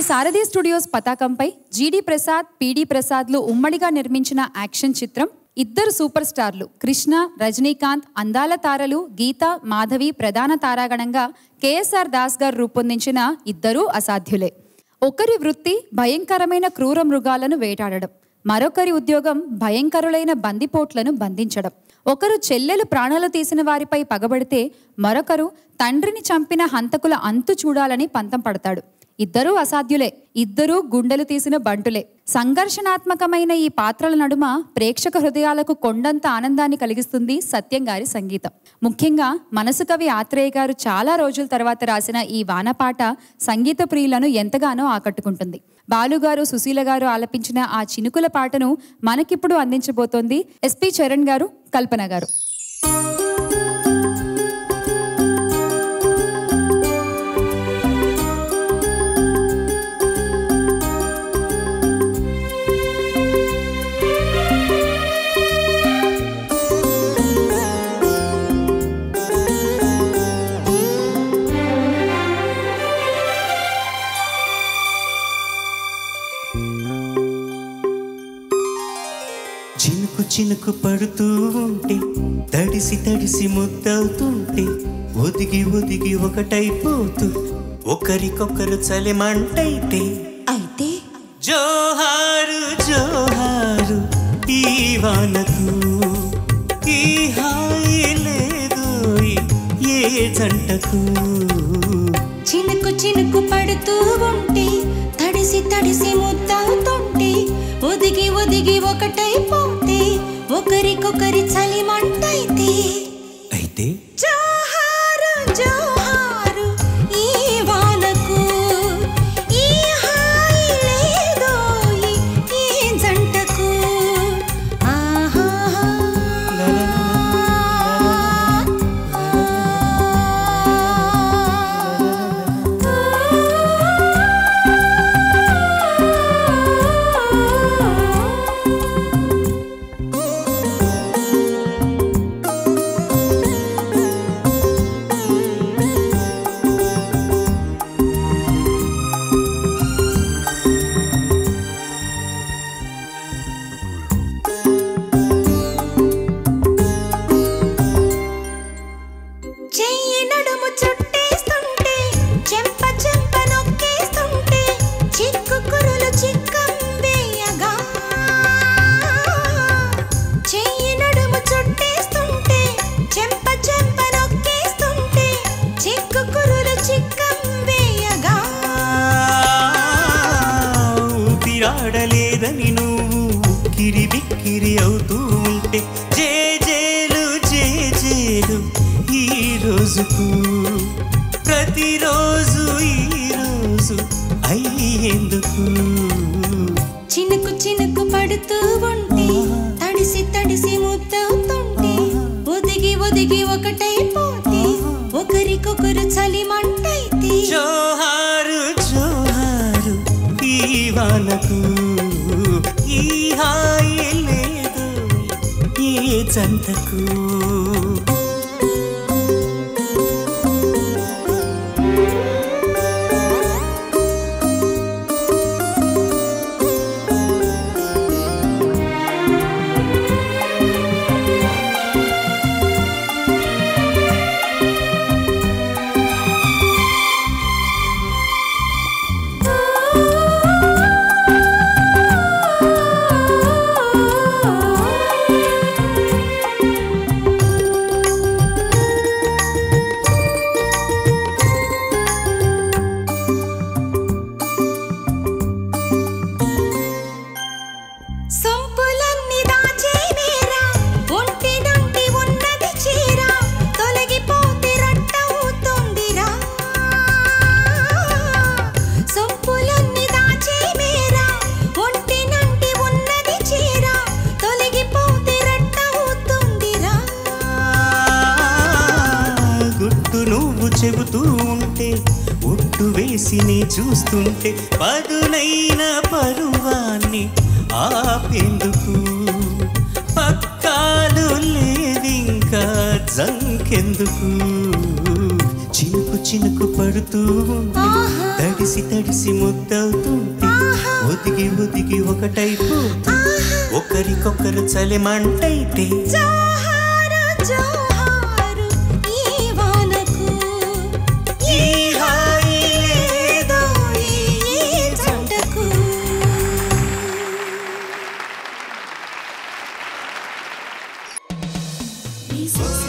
సారథి studios పతాకంపై జీడి ప్రసాద్, పిడి ప్రసాద్లు ఉమ్మడిగా నిర్మించిన యాక్షన్ చిత్రం. ఇద్దరు సూపర్ స్టార్లు కృష్ణ, రజనీకాంత్, అందాల తారలు గీత, మాధవి ప్రధాన తారాగణంగా కేఎస్ఆర్ దాస్ గారు రూపొందించిన ఇద్దరూ అసాధ్యులే. ఒకరి వృత్తి భయంకరమైన క్రూర మృగాలను వేటాడడం, మరొకరి ఉద్యోగం భయంకరులైన బందిపోట్లను బంధించడం. ఒకరు చెల్లెలు ప్రాణాలు తీసిన వారిపై పగబడితే మరొకరు తండ్రిని చంపిన హంతకుల అంతు చూడాలని పంతం పడతాడు. ఇద్దరూ అసాధ్యులే, ఇద్దరూ గుండెలు తీసిన బంటులే. సంఘర్షణాత్మకమైన ఈ పాత్రల నడుమ ప్రేక్షక హృదయాలకు కొండంత ఆనందాన్ని కలిగిస్తుంది సత్యం గారి సంగీతం. ముఖ్యంగా మనసు కవి ఆత్రేయ గారు చాలా రోజుల తర్వాత రాసిన ఈ వానపాట సంగీత ప్రియులను ఎంతగానో ఆకట్టుకుంటుంది. బాలుగారు, సుశీల గారు ఆలపించిన ఆ చినుకుల పాటను మనకిప్పుడు అందించబోతోంది ఎస్పి చరణ్ గారు, కల్పన గారు. చినుకు చినుకు పడుతూ ఉంటే, తడిసి తడిసి ముద్దవుతుంటే, ఒదిగి ఒదిగి ఒకటైపోతూ ఒకరికొకరు చలిమంటైతే అయితే జోహారు జోహారు ఈ వానకు, ఈ హాయి లేదు ఏ జంటకు. చినుకు చినుకు పడుతూ ఉంటే, తడిసి తడిసి ముద్దవుతుంటే, ఒదిగి ఒదిగి ఒకటైపోతే ఒకరికొకరి చలిమంటైతే అయితే జోహారు జోహారు ఈ వానకు, ఈ హాయి లేదోయ్ ఈ జంటకు. ఆహా ఊపిరాడలేదని నువ్వు ఉక్కిరి బిక్కిరి అవుతూ ఉంటే, జేజేలు జేజేలు ఈ రోజుకు, ప్రతిరోజు ఈ రోజు అయ్యేందుకు. చినుకు చినుకు పడుతూ ఉంటే, తడిసి తడిసి ముద్దవుతుంటే, ఒదిగి ఒదిగి ఒకటైపోతే ఒకరికొకరు చలిమంటైతే జోహారు జోహారు ఈ వానకు, ఈ హాయి లేదు ఏ జంటకు. చెబుతూ ఉంటే, ఒట్టు వేసి నీ చూస్తుంటే, పదునైన పరువాన్ని ఆపేందుకు పక్కాలు లేవింకా జంకెందుకు. చినుకు చినుకు పడుతూ ఉంటే తడిసి తడిసి ముద్దవుతుంటే ఒదిగి ఒదిగి ఒకటైపోతే ఒకరికొకరు చలిమంటైతే జోహారు జోహారు ఈ వానకు ఈ హాయి ఏదో ఈ జంటకు ఈ